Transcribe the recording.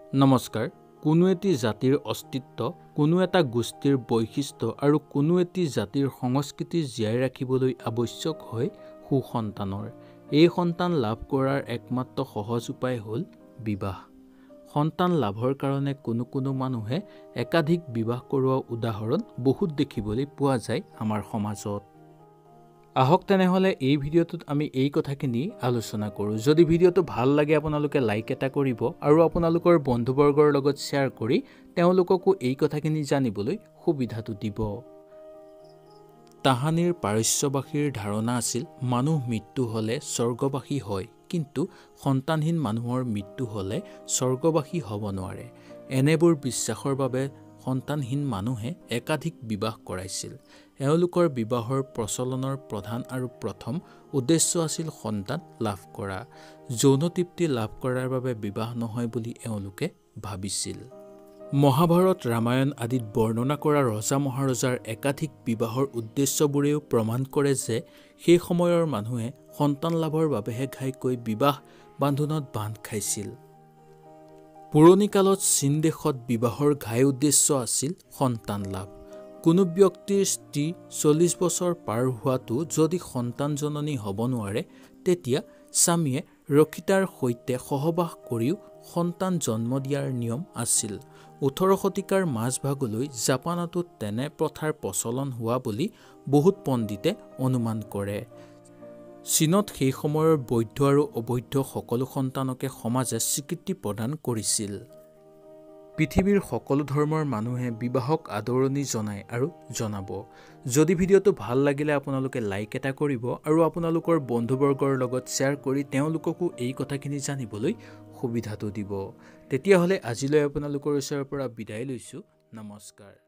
নমস্কাৰ। কোনো এটি জাতিৰ অস্তিত্ব, কোনো এটা গোষ্ঠীৰ বৈশিষ্ট্য আৰু কোনো এটি জাতিৰ সংস্কৃতি জীয়াই ৰাখিবলৈ আৱশ্যক হয় সুসন্তানৰ। এই সন্তান লাভ কৰাৰ একমাত্ৰ সহজ উপায় হ'ল বিবাহ। সন্তান লাভৰ কাৰণে কোনো মানুহে একাধিক বিবাহ কৰোৱা উদাহৰণ বহুত দেখিবলৈ পোৱা যায় আমাৰ সমাজত। আহক তেনেহলে এই ভিডিঅ'টোত আমি এই কথাখিনি আলোচনা কৰোঁ। যদি ভিডিঅ'টো ভাল লাগে আপোনালোকে লাইক এটা কৰিব আৰু আপোনালোকৰ বন্ধুবৰ্গৰ লগত শ্বেয়াৰ কৰি তেওঁলোককো এই কথাখিনি জানিবলৈ সুবিধাটো দিব। তাহানিৰ পাৰস্যবাসীৰ ধাৰণা আছিল মানুহ মৃত্যু হ'লে স্বৰ্গবাসী হয়, কিন্তু সন্তানহীন মানুহৰ মৃত্যু হ'লে স্বৰ্গবাসী হ'ব নোৱাৰে। এনেবোৰ বিশ্বাসৰ বাবে সন্তানহীন মানুহে একাধিক বিবাহ কৰাইছিল। এওঁলোকৰ বিবাহৰ প্ৰচলনৰ প্ৰধান আৰু প্ৰথম উদ্দেশ্য আছিল সন্তান লাভ কৰা। যৌন তৃপ্তি লাভ কৰাৰ বাবে বিবাহ নহয় বুলি এওঁলোকে ভাবিছিল। মহাভাৰত, ৰামায়ণ আদিত বৰ্ণনা কৰা ৰজা মহাৰজাৰ একাধিক বিবাহৰ উদ্দেশ্যবোৰেও প্ৰমাণ কৰে যে সেই সময়ৰ মানুহে সন্তান লাভৰ বাবেহে ঘাইকৈ বিবাহ বান্ধোনত বান্ধ খাইছিল। পুৰণি কালত চীন দেশত বিবাহৰ ঘাই উদ্দেশ্য আছিল সন্তান লাভ। কোনো ব্যক্তিৰ স্ত্ৰী 40 বছৰ পাৰ হোৱাটো যদি সন্তান জননী হ'ব নোৱাৰে, তেতিয়া স্বামীয়ে ৰক্ষিতাৰ সৈতে সহবাস কৰিও সন্তান জন্ম দিয়াৰ নিয়ম আছিল। 18 শতিকাৰ মাজভাগলৈ জাপানতো তেনে প্ৰথাৰ প্ৰচলন হোৱা বুলি বহুত পণ্ডিতে অনুমান কৰে। চীনত সেই সময়ৰ বৈধ আৰু অবৈধ সকলো সন্তানকে সমাজে স্বীকৃতি প্ৰদান কৰিছিল। পৃথিৱীৰ সকলো ধৰ্মৰ মানুহে বিবাহক আদৰণি জনায় আৰু জনাব। যদি ভিডিঅ'টো ভাল লাগিলে আপোনালোকে লাইক এটা কৰিব আৰু আপোনালোকৰ বন্ধুবৰ্গৰ লগত শ্বেয়াৰ কৰি তেওঁলোককো এই কথাখিনি জানিবলৈ সুবিধাটো দিব। তেতিয়াহ'লে আজিলৈ আপোনালোকৰ ওচৰৰ পৰা বিদায় লৈছোঁ। নমস্কাৰ।